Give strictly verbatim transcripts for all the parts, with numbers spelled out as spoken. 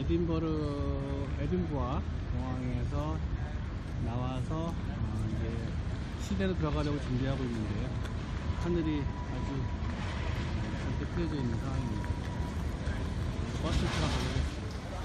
에딘버러, 에딘버러 공항에서 나와서 어, 이제 시내로 들어가려고 준비하고 있는데요. 하늘이 아주 밝게 트여져 있는 상황입니다. 버스 타고 가보겠습니다.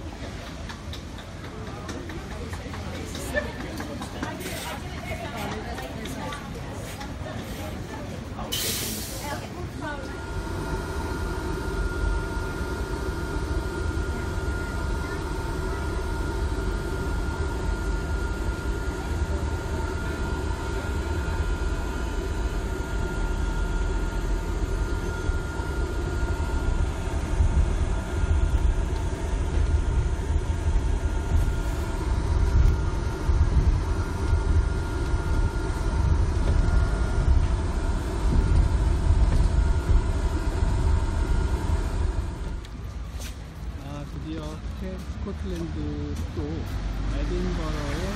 드디어 스코틀랜드 또 에딘버러에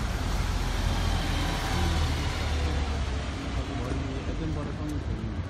아주 멀리 에딘버러 성이 보입니다.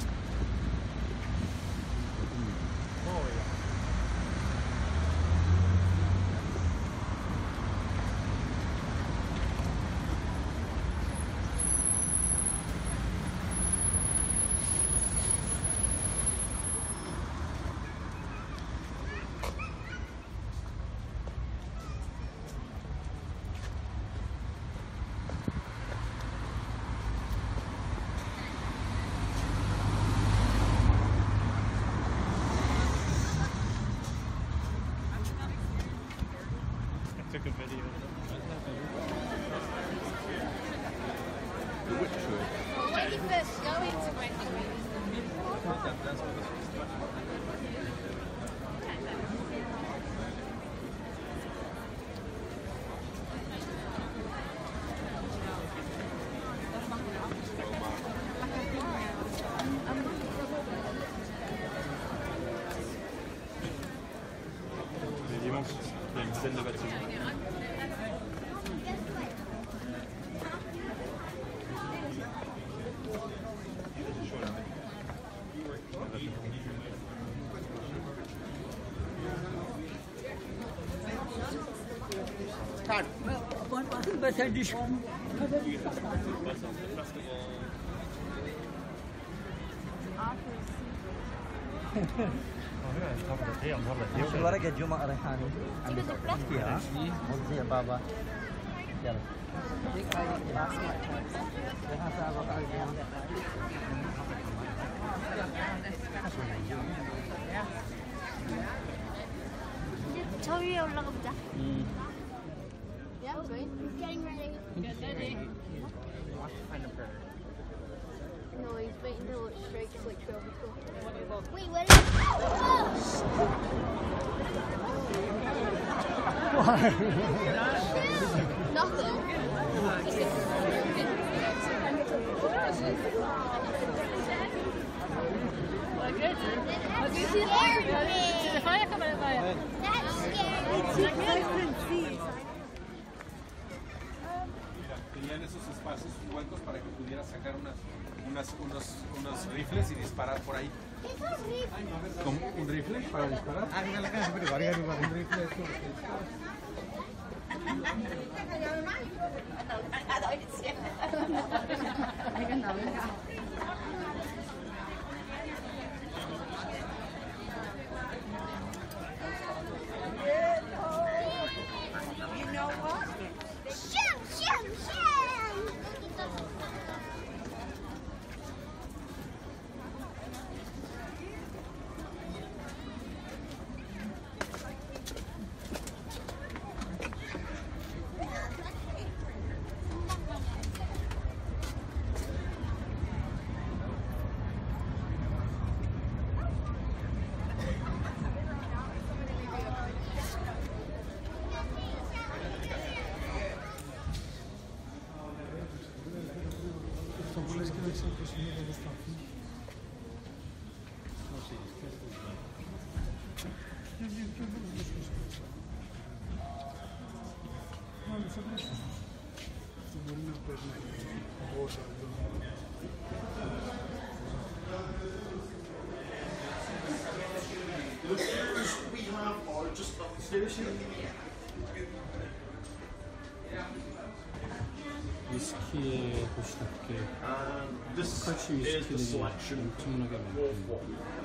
Took a video. The which tree? Well, when you first go into Greenwich. Dimanche, il y a une dizaine de bâtiments. الورقة جمعة ريحاني فيها مجزية بابا يلا 저 위에 올라가 보자. 음. Yeah, great. Getting ready. Get ready. No, he's waiting to look straight to which way we go. Wait, what is oh! Nothing. That's scared me. That's scary. Tenían esos espacios huecos para que pudiera sacar unas, unas, unos, unos rifles y disparar por ahí. ¿Con un rifle para disparar? Ah, mira la casa, pero varía un rifle esto. You know what? Shoot, shoot, shoot! The views we have are just upstairs here. 위스키에 보시답게 And this 스카치 is the 위스키들이 selection 엄청나게 of 많고 what we have.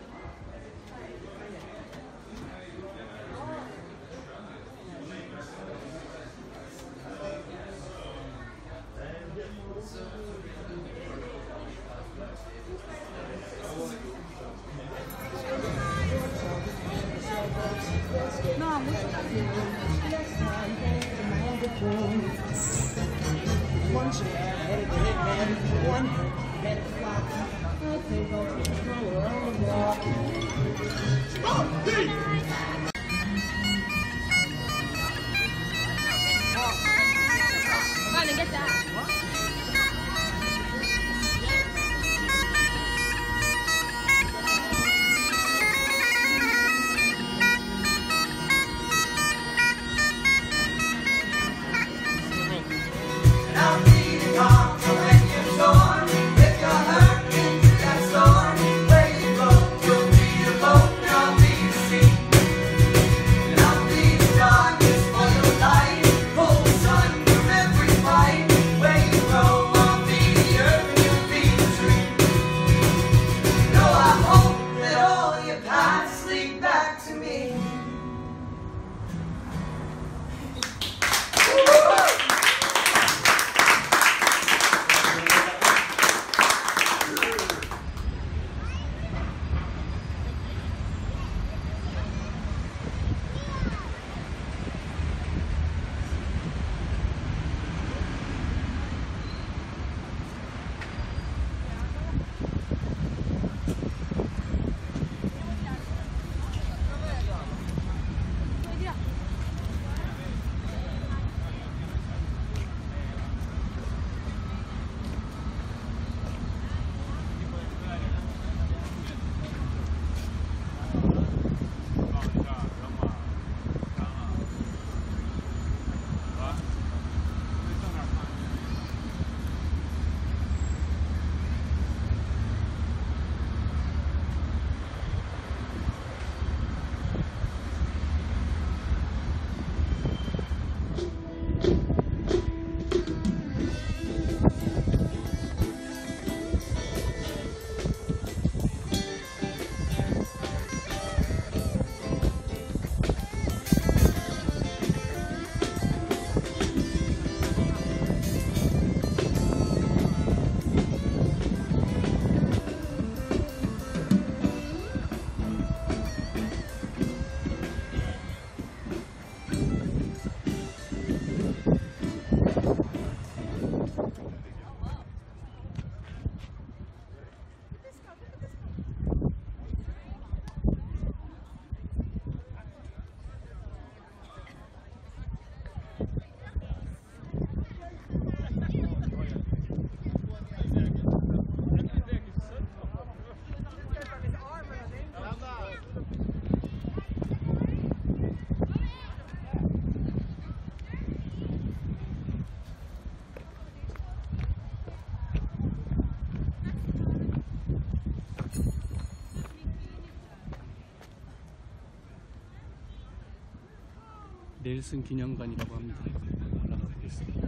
넬슨 기념관이라고 합니다. 올라가 보겠습니다.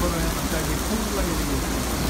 번호에 갑자기 통구가 내리고 있습니다.